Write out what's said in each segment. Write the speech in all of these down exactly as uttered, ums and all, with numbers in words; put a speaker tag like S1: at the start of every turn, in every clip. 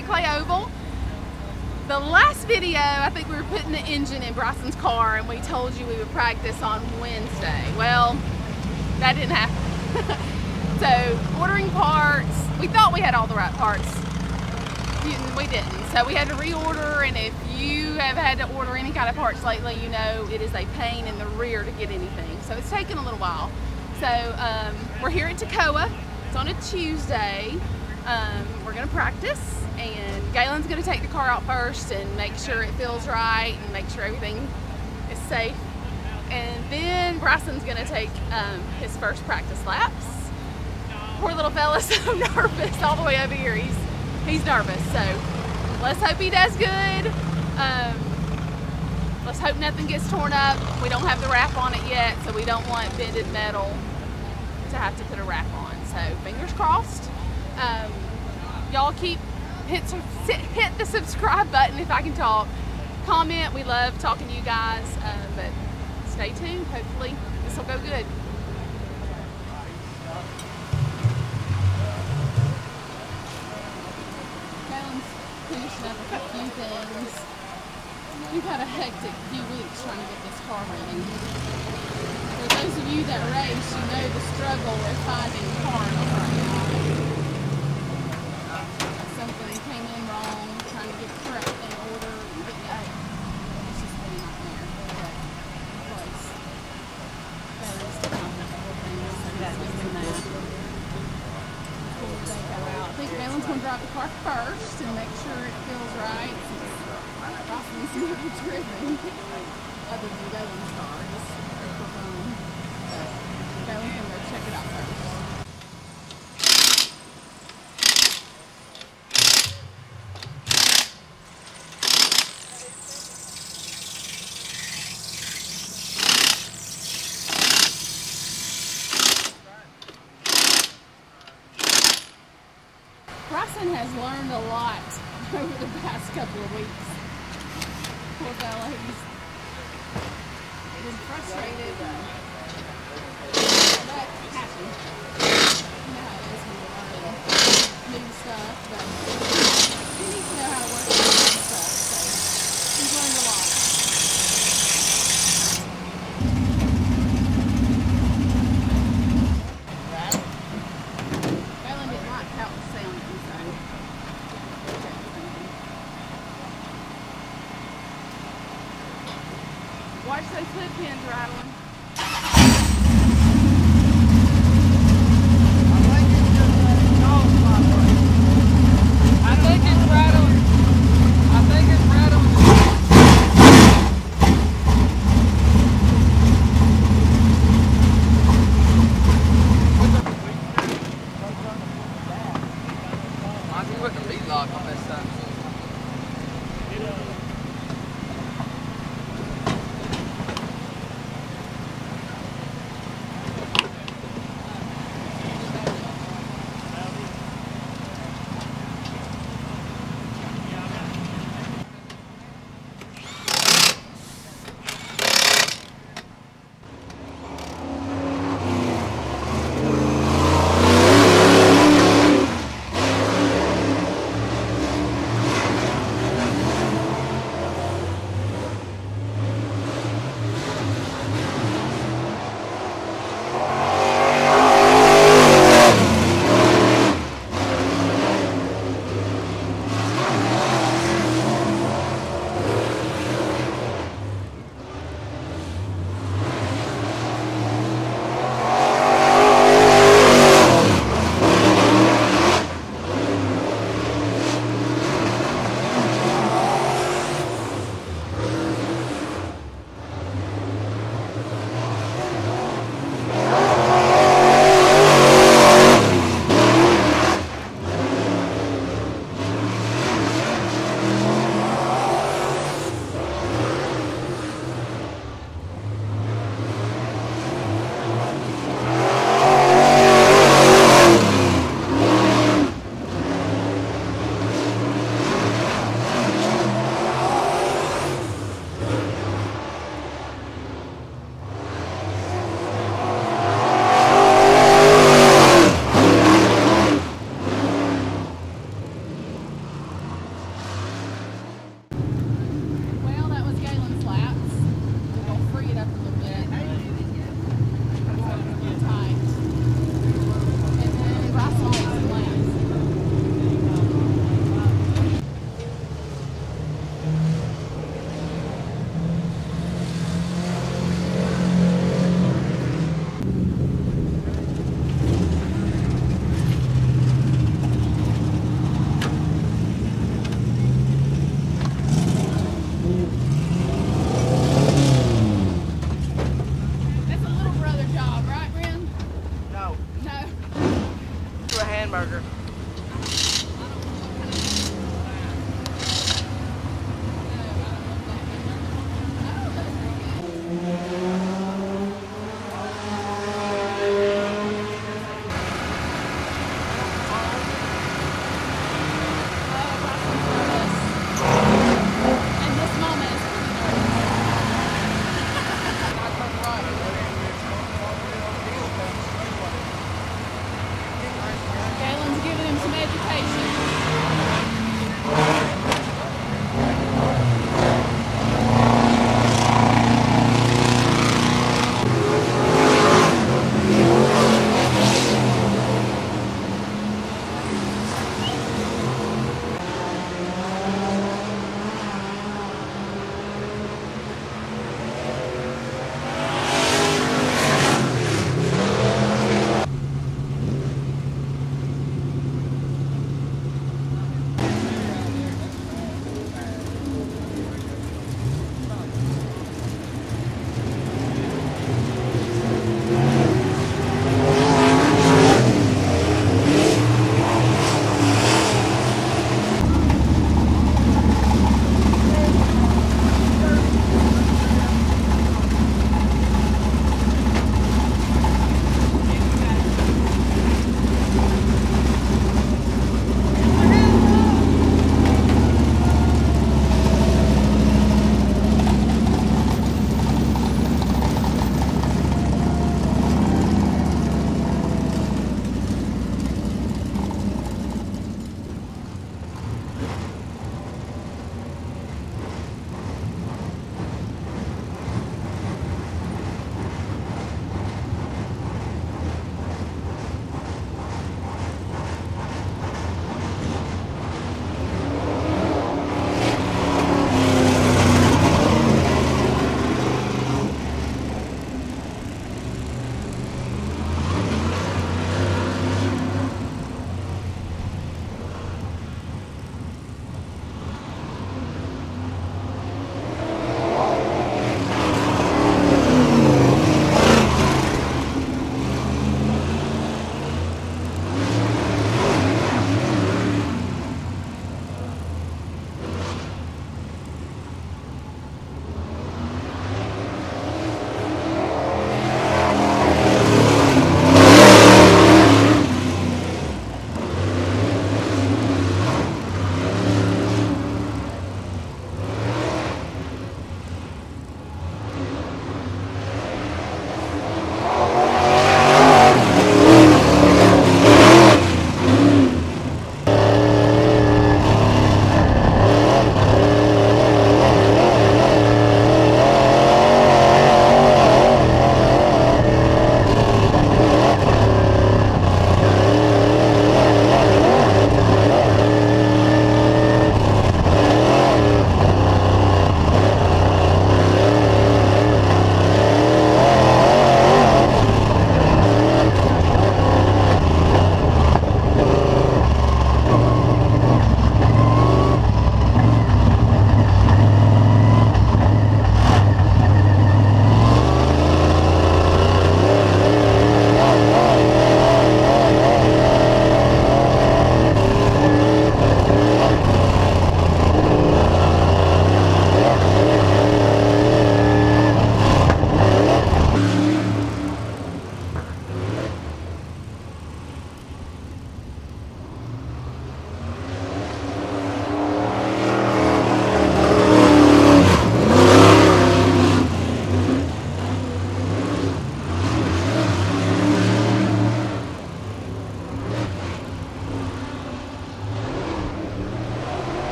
S1: at Clay Oval. The last video, I think we were putting the engine in Bryson's car and we told you we would practice on Wednesday. Well, that didn't happen. So, ordering parts, we thought we had all the right parts. We didn't. So we had to reorder, and if you have had to order any kind of parts lately, you know it is a pain in the rear to get anything. So it's taken a little while. So um, we're here at Toccoa. It's on a Tuesday. Um, we're going to practice, and Galen's going to take the car out first and make sure it feels right and make sure everything is safe. And then Bryson's going to take um, his first practice laps. Poor little fella's so nervous all the way over here. He's, he's nervous, so let's hope he does good. Um, let's hope nothing gets torn up. We don't have the wrap on it yet, so we don't want bended metal to have to put a wrap on. So fingers crossed. Um, Y'all keep hit, hit the subscribe button if I can talk. Comment. We love talking to you guys. Um, but stay tuned. Hopefully this will go good. Finishing up a few things. We've had a hectic few weeks trying to get this car ready. For those of you that race, you know the struggle with finding parts right now. Something came in wrong, trying to get it correct in order, and get it out. It's just been a nightmare. But place. That is the complicated thing. So that's doing that. Before they go out. I think Galen's going to drive the car first and make sure it feels right. Bryson's never driven other than Galen's car, just for fun. But Galen's going to go check it out first. Bryson has learned a lot over the past couple of weeks. Poor fella, he's been frustrated, but happy. You know how it is when you're learning new stuff, but he needs to know how to work with new stuff, so he's learned a lot. Galen didn't like how it sounded, so watch those hood pins rattling.
S2: hamburger.
S1: Galen's giving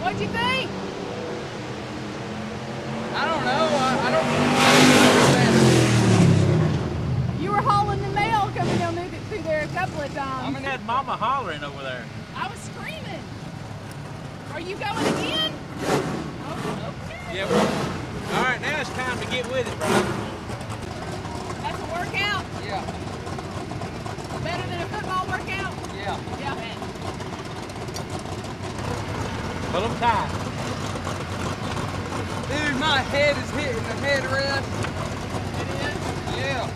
S1: What'd you think?
S2: I don't know. I, I don't.
S1: You were hauling the mail coming down through there a couple of times.
S2: I mean, that mama hollering over there.
S1: I was screaming. Are you going again? Oh, okay.
S2: Yeah. Well, all right, now it's time to get with it, Bryson.
S1: That's a workout?
S2: Yeah.
S1: Better than a football workout?
S2: Yeah.
S1: Yeah, man.
S2: Pull them tight.
S3: Dude, my head is hitting the headrest.
S1: It is?
S3: Yeah.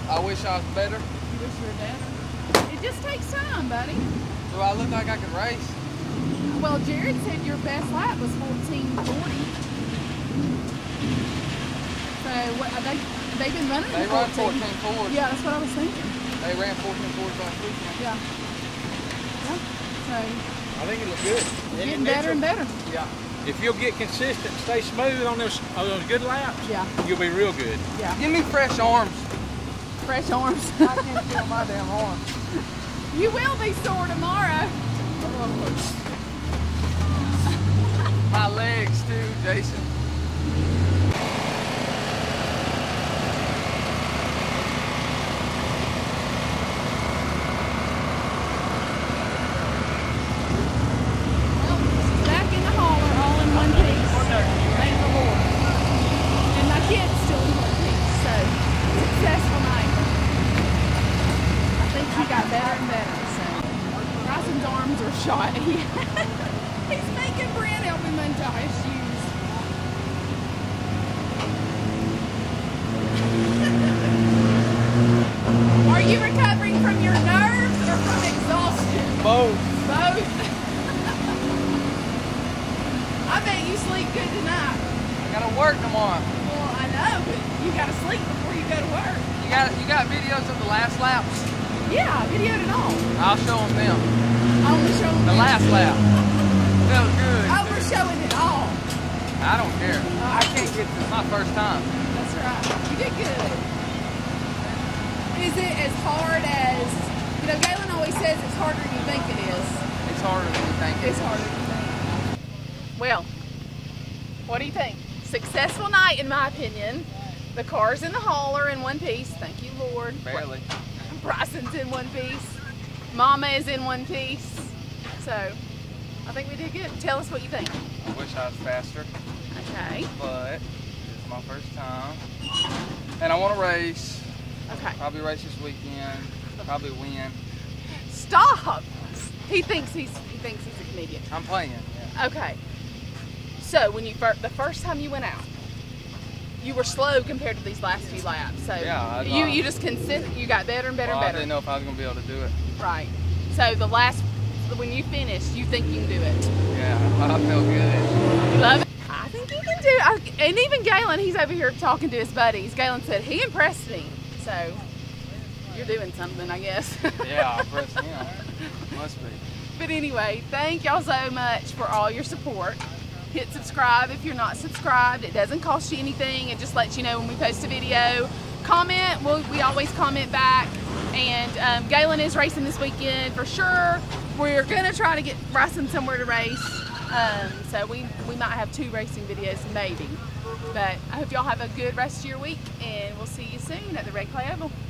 S3: I wish I was better.
S1: You wish you were better? It just takes time, buddy.
S3: Do I look like I can race?
S1: Well, Jared said your best lap was fourteen forty. So what are they? They've been running.
S3: They run fourteen fours.
S1: Yeah, that's what I was thinking.
S3: They ran fourteen fours last weekend.
S1: Yeah. Yeah. So
S2: I think it looks good.
S1: getting better and better.
S3: Yeah.
S2: If you'll get consistent, stay smooth on those on those good laps,
S1: Yeah.
S2: you'll be real good.
S1: Yeah.
S3: Give me fresh arms.
S1: Fresh arms.
S3: I can't feel my damn arms.
S1: You will be sore tomorrow.
S3: My legs too, Jason.
S1: Shot. He's making Brent help him untie his shoes. Are you recovering from your nerves or from exhaustion?
S2: Both.
S1: Both. I bet you sleep good tonight.
S3: I gotta work tomorrow.
S1: Well, I know, but you gotta sleep before you go to work.
S3: You got you got videos of the last laps?
S1: Yeah, I videoed it all.
S3: I'll show them them.
S1: I only show them
S3: The last lap. Felt good.
S1: Oh, we're showing it all.
S3: I don't care.
S1: Uh,
S3: I can't get this. My first time.
S1: That's right. You did good. Is it as hard as, you know, Galen always says it's harder than you think it is.
S3: It's harder than you think.
S1: It's harder than you think. Well, what do you think? Successful night, in my opinion. The car's in the hauler in one piece. Thank you, Lord.
S3: Barely.
S1: Bryson's in one piece. Mama is in one piece. So, I think we did good. Tell us what you think.
S3: I wish I was faster.
S1: Okay.
S3: But it's my first time. And I want to race.
S1: Okay.
S3: Probably race this weekend. Probably win.
S1: Stop! He thinks he's he thinks he's a comedian.
S3: I'm playing. Yeah.
S1: Okay. So when you fir the first time you went out, you were slow compared to these last few laps. So
S3: Yeah, I-
S1: you you just consistent. You got better and better
S3: Well,
S1: and
S3: I
S1: better.
S3: didn't know if I was gonna be able to do it.
S1: Right. So the last when you finish, you think you can do it.
S3: Yeah, I feel good.
S1: You love it. I think you can do it. I, and even Galen, he's over here talking to his buddies. Galen said he impressed me. So you're doing something, I guess.
S3: Yeah, I pressed him. Must be.
S1: But anyway, thank y'all so much for all your support. Hit subscribe if you're not subscribed. It doesn't cost you anything. It just lets you know when we post a video. Comment. We'll, we always comment back. And um, Galen is racing this weekend for sure. We're going to try to get Bryson somewhere to race. Um, so we, we might have two racing videos maybe. But I hope y'all have a good rest of your week. And we'll see you soon at the Red Clay Oval.